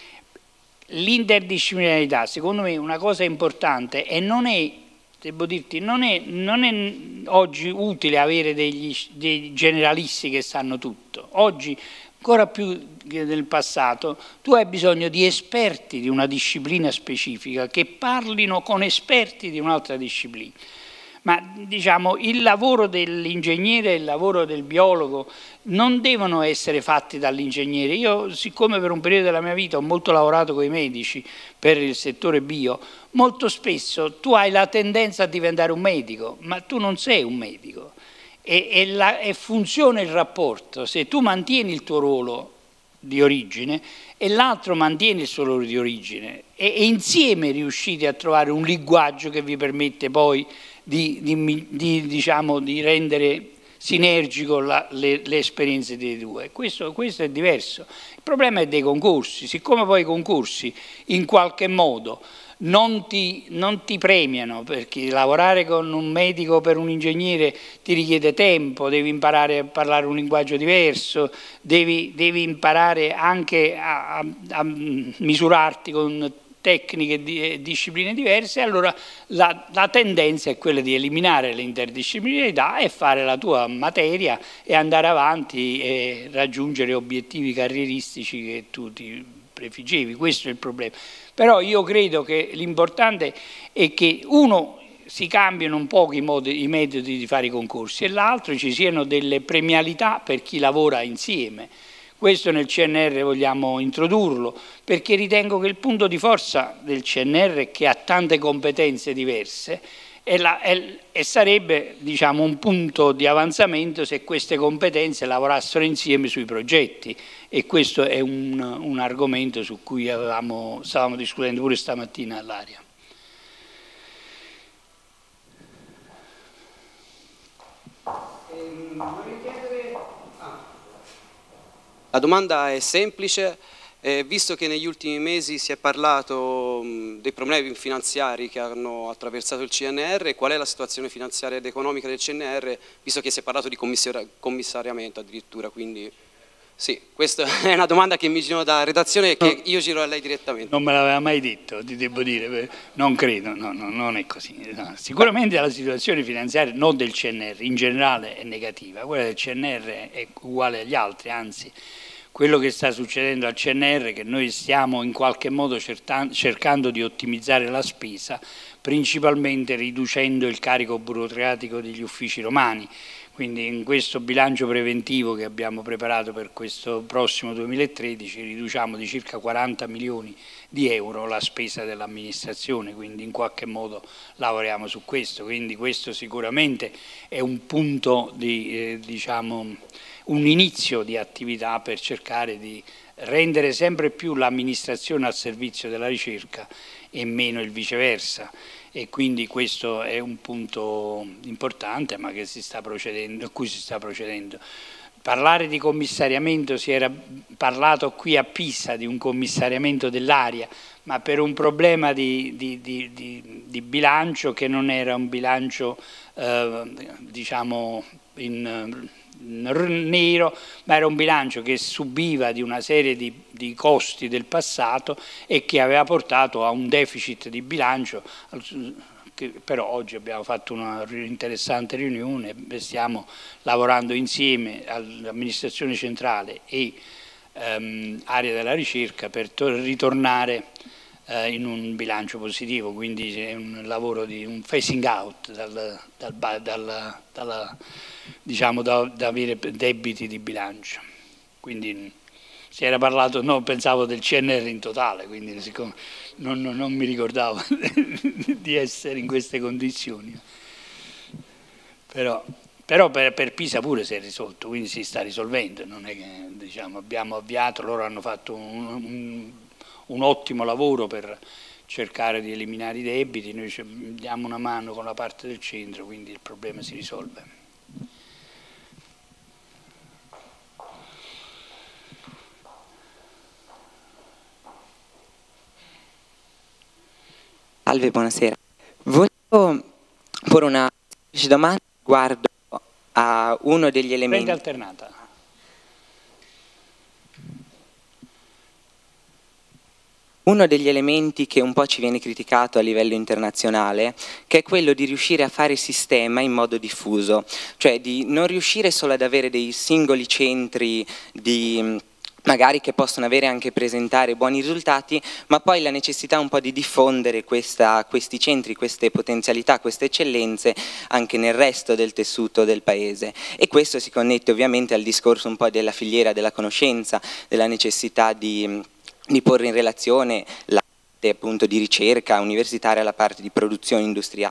L'interdisciplinarietà, secondo me, è una cosa importante e non è, devo dirti, non è, non è oggi utile avere degli, dei generalisti che sanno tutto. Oggi, ancora più che nel passato, tu hai bisogno di esperti di una disciplina specifica che parlino con esperti di un'altra disciplina. Ma diciamo il lavoro dell'ingegnere e il lavoro del biologo non devono essere fatti dall'ingegnere. Io, siccome per un periodo della mia vita ho molto lavorato con i medici per il settore bio, molto spesso tu hai la tendenza a diventare un medico, ma tu non sei un medico. E, e, la, e funziona il rapporto se tu mantieni il tuo ruolo di origine e l'altro mantiene il suo ruolo di origine e, e insieme riuscite a trovare un linguaggio che vi permette poi di, di, di, diciamo, di rendere sinergico la, le, le esperienze dei due. Questo, questo è diverso. Il problema è dei concorsi, siccome poi i concorsi in qualche modo Non ti, non ti premiano, perché lavorare con un medico per un ingegnere ti richiede tempo, devi imparare a parlare un linguaggio diverso, devi, devi imparare anche a, a, a misurarti con tecniche e discipline diverse, allora la, la tendenza è quella di eliminare l'interdisciplinarità e fare la tua materia e andare avanti e raggiungere obiettivi carrieristici che tu ti prefiggevi. Questo è il problema. Però io credo che l'importante è che uno si cambiano un po' i, modi, i metodi di fare i concorsi e l'altro ci siano delle premialità per chi lavora insieme. Questo nel C N R vogliamo introdurlo perché ritengo che il punto di forza del C N R, che ha tante competenze diverse, è la, è, e sarebbe diciamo, un punto di avanzamento se queste competenze lavorassero insieme sui progetti, e questo è un, un argomento su cui avevamo, stavamo discutendo pure stamattina all'aria. La domanda è semplice. Eh, visto che negli ultimi mesi si è parlato mh, dei problemi finanziari che hanno attraversato il C N R, qual è la situazione finanziaria ed economica del C N R, visto che si è parlato di commissariamento addirittura, quindi sì, questa è una domanda che mi giro da redazione e che io giro a lei direttamente. Non me l'aveva mai detto, ti devo dire, non credo, no, no, non è così. No. Sicuramente la situazione finanziaria non del C N R, in generale è negativa, quella del C N R è uguale agli altri, anzi. Quello che sta succedendo al C N R è che noi stiamo in qualche modo cercando di ottimizzare la spesa, principalmente riducendo il carico burocratico degli uffici romani. Quindi in questo bilancio preventivo che abbiamo preparato per questo prossimo duemilatredici riduciamo di circa quaranta milioni di euro la spesa dell'amministrazione, quindi in qualche modo lavoriamo su questo. Quindi questo sicuramente è un punto di, eh, diciamo, un inizio di attività per cercare di rendere sempre più l'amministrazione al servizio della ricerca e meno il viceversa, e quindi questo è un punto importante ma che si sta procedendo, a cui si sta procedendo. Parlare di commissariamento, si era parlato qui a Pisa di un commissariamento dell'area, ma per un problema di, di, di, di, di bilancio che non era un bilancio eh, diciamo in nero, ma era un bilancio che subiva di una serie di, di costi del passato e che aveva portato a un deficit di bilancio, che però oggi abbiamo fatto una interessante riunione e stiamo lavorando insieme all'amministrazione centrale e ehm, area della ricerca per ritornare eh, in un bilancio positivo, quindi è un lavoro di un phasing out dal, dal, dal, dalla, diciamo, da, da avere debiti di bilancio. Quindi si era parlato, no, pensavo del C N R in totale, quindi siccome non, non, non mi ricordavo di essere in queste condizioni. Però, però per, per Pisa pure si è risolto, quindi si sta risolvendo, non è che diciamo, abbiamo avviato, loro hanno fatto un, un, un ottimo lavoro per cercare di eliminare i debiti, noi diamo una mano con la parte del centro, quindi il problema si risolve. Salve, buonasera. Volevo porre una semplice domanda riguardo a uno degli elementi. Prende alternata. Uno degli elementi che un po' ci viene criticato a livello internazionale, che è quello di riuscire a fare sistema in modo diffuso, cioè di non riuscire solo ad avere dei singoli centri di magari che possono avere anche presentare buoni risultati, ma poi la necessità un po' di diffondere questa, questi centri, queste potenzialità, queste eccellenze anche nel resto del tessuto del paese. E questo si connette ovviamente al discorso un po' della filiera della conoscenza, della necessità di, di porre in relazione la parte appunto di ricerca universitaria alla parte di produzione industriale.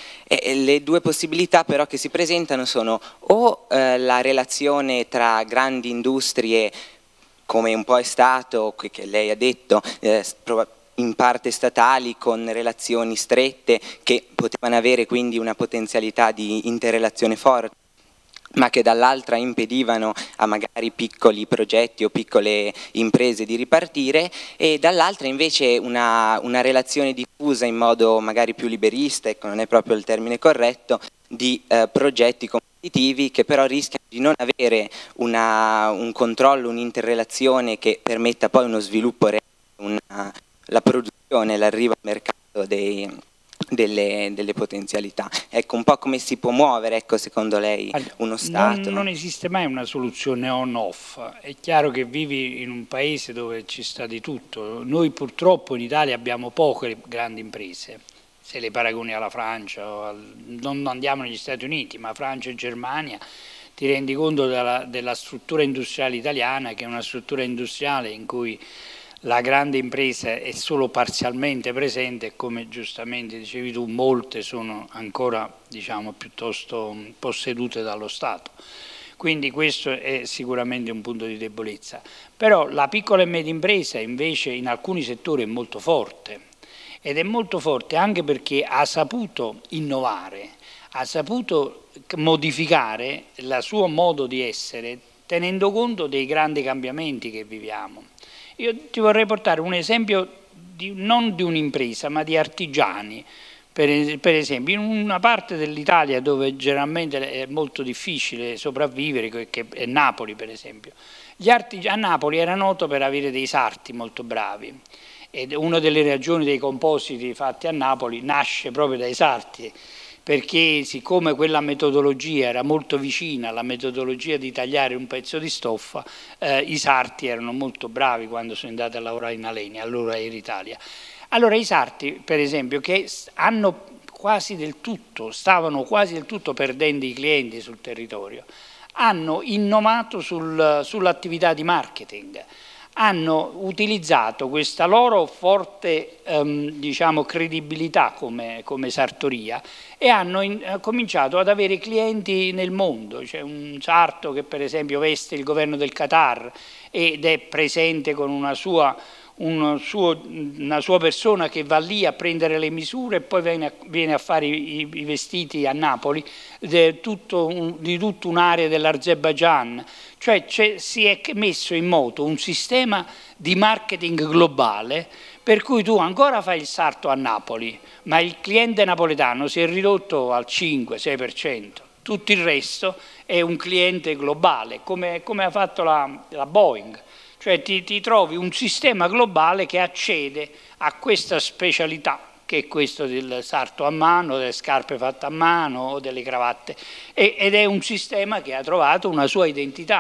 E le due possibilità però che si presentano sono o eh, la relazione tra grandi industrie, come un po' è stato, che lei ha detto, eh, in parte statali con relazioni strette che potevano avere quindi una potenzialità di interrelazione forte, ma che dall'altra impedivano a magari piccoli progetti o piccole imprese di ripartire, e dall'altra invece una, una relazione diffusa in modo magari più liberista, ecco, non è proprio il termine corretto, di eh, progetti competitivi che però rischiano di non avere una, un controllo, un'interrelazione che permetta poi uno sviluppo reale, una, la produzione, l'arrivo al mercato dei, delle, delle potenzialità. Ecco, un po' come si può muovere, ecco, secondo lei, uno Stato? Non, non esiste mai una soluzione on-off. È chiaro che vivi in un paese dove ci sta di tutto. Noi purtroppo in Italia abbiamo poche grandi imprese. Se le paragoni alla Francia, o al, non andiamo negli Stati Uniti, ma Francia e Germania, ti rendi conto della, della struttura industriale italiana, che è una struttura industriale in cui la grande impresa è solo parzialmente presente e, come giustamente dicevi tu, molte sono ancora, diciamo, piuttosto possedute dallo Stato. Quindi questo è sicuramente un punto di debolezza. Però la piccola e media impresa invece in alcuni settori è molto forte. Ed è molto forte anche perché ha saputo innovare, ha saputo modificare il suo modo di essere tenendo conto dei grandi cambiamenti che viviamo. Io ti vorrei portare un esempio di, non di un'impresa ma di artigiani. Per, per esempio in una parte dell'Italia dove generalmente è molto difficile sopravvivere, che è Napoli per esempio, gli artigiani a Napoli era noto per avere dei sarti molto bravi. Ed una delle ragioni dei compositi fatti a Napoli nasce proprio dai sarti, perché siccome quella metodologia era molto vicina alla metodologia di tagliare un pezzo di stoffa, eh, i sarti erano molto bravi quando sono andati a lavorare in Alenia, allora era Italia. Allora i sarti, per esempio, che hanno quasi del tutto, stavano quasi del tutto perdendo i clienti sul territorio, hanno innovato sul, sull'attività di marketing. Hanno utilizzato questa loro forte ehm, diciamo, credibilità come, come sartoria e hanno in, eh, cominciato ad avere clienti nel mondo. C'è un sarto che per esempio veste il governo del Qatar ed è presente con una sua, un suo, una sua persona che va lì a prendere le misure e poi viene a, viene a fare i, i vestiti a Napoli di tutta un'area dell'Azerbaigian. Cioè si è messo in moto un sistema di marketing globale per cui tu ancora fai il sarto a Napoli, ma il cliente napoletano si è ridotto al cinque sei per cento. Tutto il resto è un cliente globale, come, come ha fatto la, la Boeing. Cioè ti, ti trovi un sistema globale che accede a questa specialità, che è questo del sarto a mano, delle scarpe fatte a mano o delle cravatte, e, ed è un sistema che ha trovato una sua identità,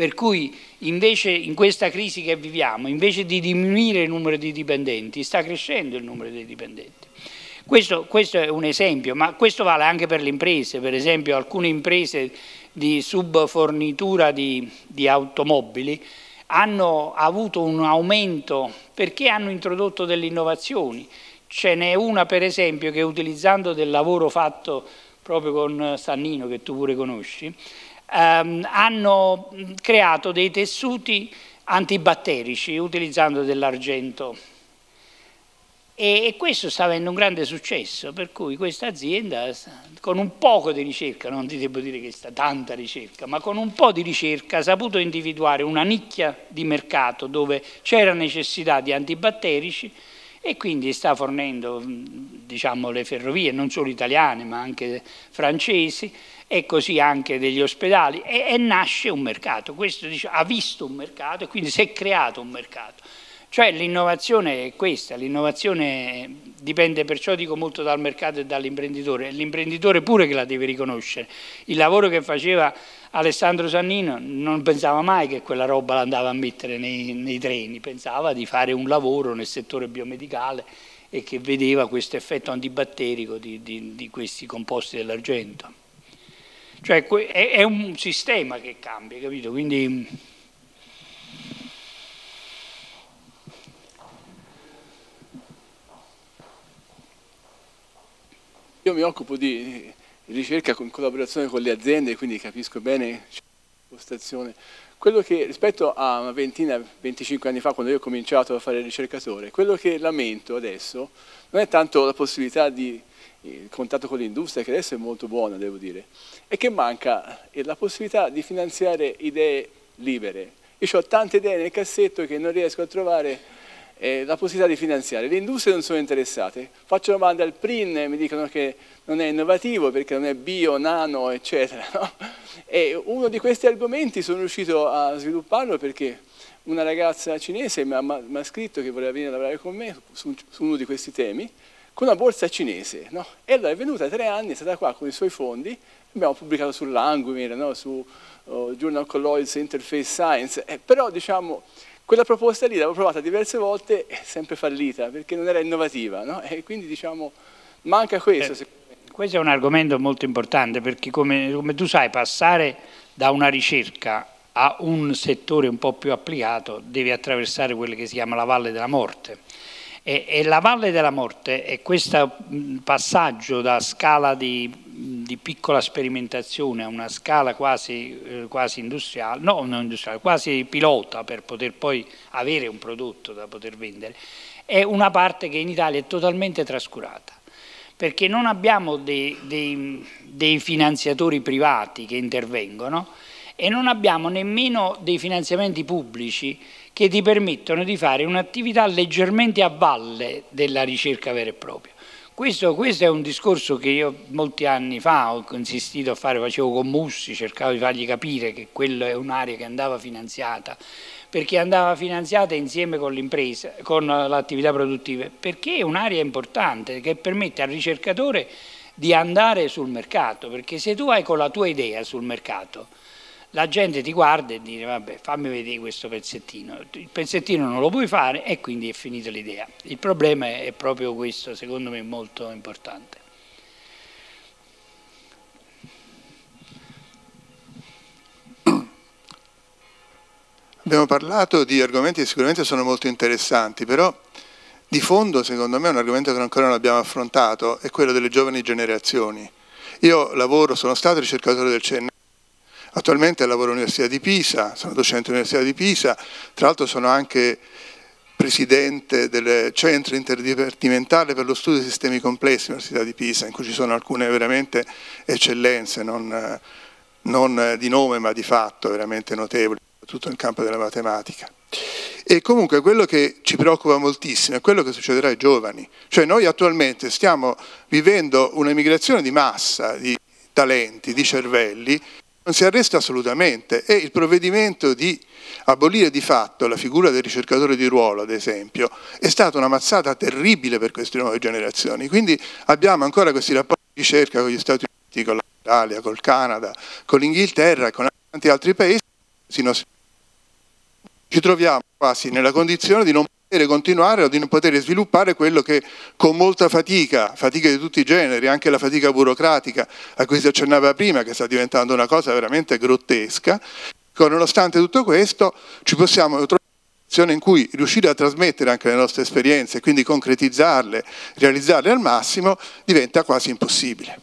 Per cui invece in questa crisi che viviamo, invece di diminuire il numero di dipendenti, sta crescendo il numero dei dipendenti. Questo, questo è un esempio, ma questo vale anche per le imprese. Per esempio alcune imprese di subfornitura di, di automobili hanno avuto un aumento perché hanno introdotto delle innovazioni. Ce n'è una per esempio che, utilizzando del lavoro fatto proprio con Sannino, che tu pure conosci, ehm, hanno creato dei tessuti antibatterici utilizzando dell'argento. E questo sta avendo un grande successo, per cui questa azienda, con un poco di ricerca, non ti devo dire che sta tanta ricerca, ma con un po' di ricerca ha saputo individuare una nicchia di mercato dove c'era necessità di antibatterici e quindi sta fornendo, diciamo, le ferrovie, non solo italiane ma anche francesi, e così anche degli ospedali, e, e nasce un mercato. Questo, dice, ha visto un mercato e quindi si è creato un mercato. Cioè l'innovazione è questa, l'innovazione dipende, perciò dico, molto dal mercato e dall'imprenditore, è l'imprenditore pure che la deve riconoscere. Il lavoro che faceva Alessandro Sannino non pensava mai che quella roba la andava a mettere nei, nei treni, pensava di fare un lavoro nel settore biomedicale e che vedeva questo effetto antibatterico di, di, di questi composti dell'argento. Cioè è, è un sistema che cambia, capito? Quindi... Io mi occupo di ricerca in collaborazione con le aziende, quindi capisco bene l'impostazione. Quello che rispetto a una ventina, venticinque anni fa, quando io ho cominciato a fare il ricercatore, quello che lamento adesso non è tanto la possibilità di il contatto con l'industria, che adesso è molto buona, devo dire, è che manca la possibilità di finanziare idee libere. Io ho tante idee nel cassetto che non riesco a trovare Eh, la possibilità di finanziare. Le industrie non sono interessate. Faccio domande al P R I N, mi dicono che non è innovativo perché non è bio, nano, eccetera. No? E uno di questi argomenti sono riuscito a svilupparlo perché una ragazza cinese mi ha scritto che voleva venire a lavorare con me su, su uno di questi temi, con una borsa cinese. No? E allora è venuta tre anni, è stata qua con i suoi fondi, abbiamo pubblicato sull'Angumir, no? su uh, Journal Colloids Interface Science, eh, però diciamo... Quella proposta lì l'avevo provata diverse volte e sempre fallita perché non era innovativa, no? E quindi diciamo manca questo. Eh, questo è un argomento molto importante perché come, come tu sai, passare da una ricerca a un settore un po' più applicato devi attraversare quella che si chiama la valle della morte. E, e la valle della morte è questo passaggio da scala di, di piccola sperimentazione a una scala quasi, eh, quasi industriale, no, non industriale, quasi pilota per poter poi avere un prodotto da poter vendere, è una parte che in Italia è totalmente trascurata, perché non abbiamo dei, dei, dei finanziatori privati che intervengono e non abbiamo nemmeno dei finanziamenti pubblici che ti permettono di fare un'attività leggermente a valle della ricerca vera e propria. Questo, questo è un discorso che io molti anni fa ho insistito a fare, facevo con Mussi, cercavo di fargli capire che quello è un'area che andava finanziata, perché andava finanziata insieme con l'impresa, con l'attività produttiva, perché è un'area importante che permette al ricercatore di andare sul mercato, perché se tu vai con la tua idea sul mercato, la gente ti guarda e dice vabbè, fammi vedere questo pezzettino, il pezzettino non lo puoi fare e quindi è finita l'idea. Il problema è proprio questo, secondo me molto importante. Abbiamo parlato di argomenti che sicuramente sono molto interessanti, però di fondo secondo me un argomento che ancora non abbiamo affrontato è quello delle giovani generazioni. Io lavoro, sono stato ricercatore del C N R, attualmente lavoro all'Università di Pisa, sono docente all'Università di Pisa, tra l'altro sono anche presidente del centro interdipartimentale per lo studio dei sistemi complessi all'Università di Pisa, in cui ci sono alcune veramente eccellenze, non, non di nome ma di fatto, veramente notevoli, soprattutto nel campo della matematica. E comunque quello che ci preoccupa moltissimo è quello che succederà ai giovani, cioè noi attualmente stiamo vivendo un'emigrazione di massa di talenti, di cervelli, non si arresta assolutamente e il provvedimento di abolire di fatto la figura del ricercatore di ruolo, ad esempio, è stata una mazzata terribile per queste nuove generazioni. Quindi abbiamo ancora questi rapporti di ricerca con gli Stati Uniti, con l'Italia, col Canada, con l'Inghilterra e con tanti altri paesi che ci troviamo quasi nella condizione di non poter continuare o di non poter sviluppare quello che con molta fatica, fatica di tutti i generi, anche la fatica burocratica a cui si accennava prima, che sta diventando una cosa veramente grottesca, nonostante tutto questo ci possiamo trovare in cui riuscire a trasmettere anche le nostre esperienze, quindi concretizzarle, realizzarle al massimo, diventa quasi impossibile.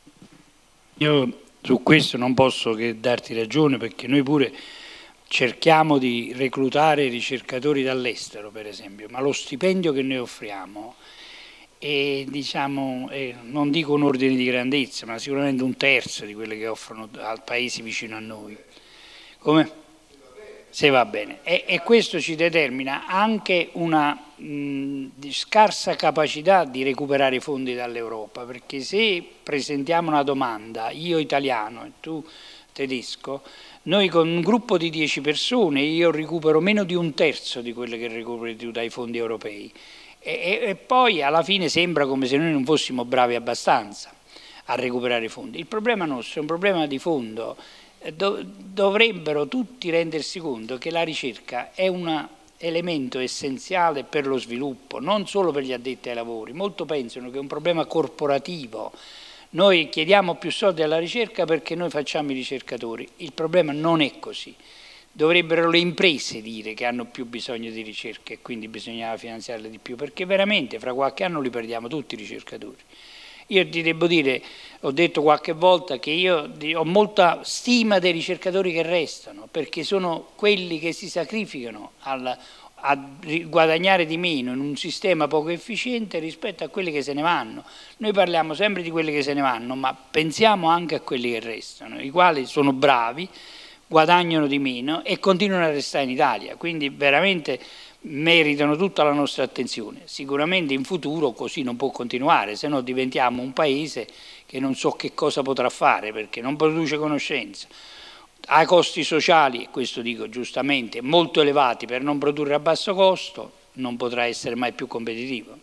Io su questo non posso che darti ragione, perché noi pure cerchiamo di reclutare ricercatori dall'estero, per esempio, ma lo stipendio che noi offriamo è, diciamo, è, non dico un ordine di grandezza, ma sicuramente un terzo di quelle che offrono al paesi vicino a noi. Come? Se va bene. E, e questo ci determina anche una mh, scarsa capacità di recuperare fondi dall'Europa, perché se presentiamo una domanda, io italiano e tu tedesco, noi con un gruppo di dieci persone io recupero meno di un terzo di quelle che recuperi tu dai fondi europei e, e, e poi alla fine sembra come se noi non fossimo bravi abbastanza a recuperare i fondi. Il problema nostro è un problema di fondo. Dovrebbero tutti rendersi conto che la ricerca è un elemento essenziale per lo sviluppo, non solo per gli addetti ai lavori. Molto pensano che è un problema corporativo. Noi chiediamo più soldi alla ricerca perché noi facciamo i ricercatori. Il problema non è così. Dovrebbero le imprese dire che hanno più bisogno di ricerca e quindi bisognava finanziarle di più, perché veramente fra qualche anno li perdiamo tutti i ricercatori. Io ti devo dire, ho detto qualche volta che io ho molta stima dei ricercatori che restano, perché sono quelli che si sacrificano al, a guadagnare di meno in un sistema poco efficiente rispetto a quelli che se ne vanno. Noi parliamo sempre di quelli che se ne vanno, ma pensiamo anche a quelli che restano, i quali sono bravi, guadagnano di meno e continuano a restare in Italia, quindi veramente meritano tutta la nostra attenzione. Sicuramente in futuro così non può continuare, se no diventiamo un paese che non so che cosa potrà fare, perché non produce conoscenza, ha costi sociali, e questo dico giustamente, molto elevati per non produrre a basso costo, non potrà essere mai più competitivo.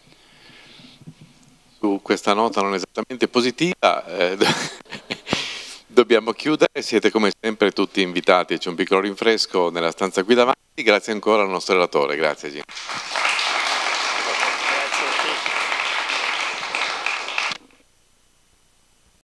Su questa nota non esattamente positiva eh, dobbiamo chiudere, siete come sempre tutti invitati, c'è un piccolo rinfresco nella stanza qui davanti, grazie ancora al nostro relatore, grazie Gino.